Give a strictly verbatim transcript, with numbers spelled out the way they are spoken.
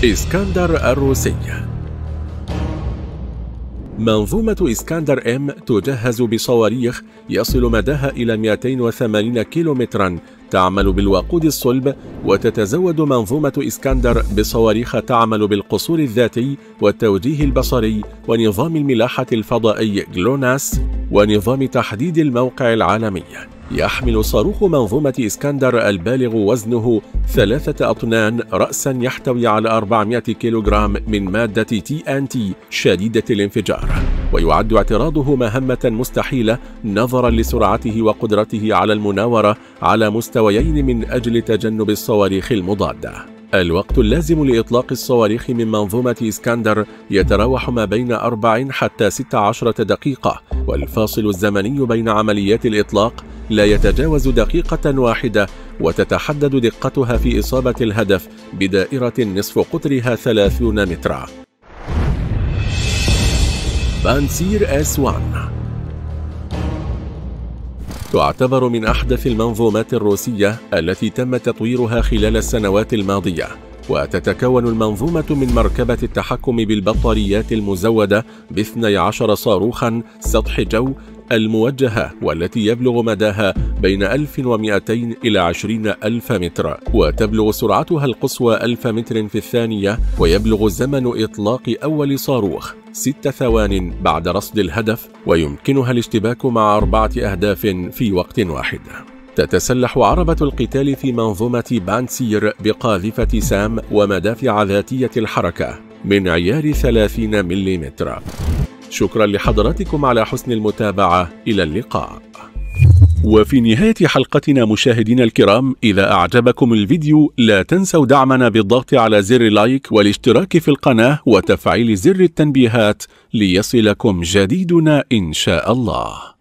إسكندر الروسي. منظومة إسكندر إم تجهز بصواريخ يصل مداها إلى مئتين وثمانين كيلومترا تعمل بالوقود الصلب، وتتزود منظومة إسكندر بصواريخ تعمل بالقصور الذاتي والتوجيه البصري ونظام الملاحة الفضائي جلوناس ونظام تحديد الموقع العالمي. يحمل صاروخ منظومة إسكندر البالغ وزنه ثلاثة أطنان رأسا يحتوي على أربعمئة كيلوغرام من مادة تي إن تي شديدة الانفجار، ويعد اعتراضه مهمة مستحيلة نظرا لسرعته وقدرته على المناورة على مستويين من أجل تجنب الصواريخ المضادة. الوقت اللازم لإطلاق الصواريخ من منظومة إسكندر يتراوح ما بين أربع حتى ستة عشرة دقيقة، والفاصل الزمني بين عمليات الإطلاق لا يتجاوز دقيقة واحدة، وتتحدد دقتها في إصابة الهدف بدائرة نصف قطرها ثلاثين مترا. بانسير إس واحد تعتبر من أحدث المنظومات الروسية التي تم تطويرها خلال السنوات الماضية، وتتكون المنظومة من مركبة التحكم بالبطاريات المزودة باثني عشر صاروخا سطح جو الموجهة، والتي يبلغ مداها بين ألف ومئتين إلى عشرين ألف متر، وتبلغ سرعتها القصوى ألف متر في الثانية، ويبلغ زمن إطلاق أول صاروخ ست ثوان بعد رصد الهدف، ويمكنها الاشتباك مع أربعة أهداف في وقت واحد. تتسلح عربة القتال في منظومة بانسير بقاذفة سام ومدافع ذاتية الحركة من عيار ثلاثين ملم. شكرا لحضراتكم على حسن المتابعة، إلى اللقاء. وفي نهاية حلقتنا مشاهدينا الكرام، إذا أعجبكم الفيديو لا تنسوا دعمنا بالضغط على زر لايك والاشتراك في القناة وتفعيل زر التنبيهات ليصلكم جديدنا إن شاء الله.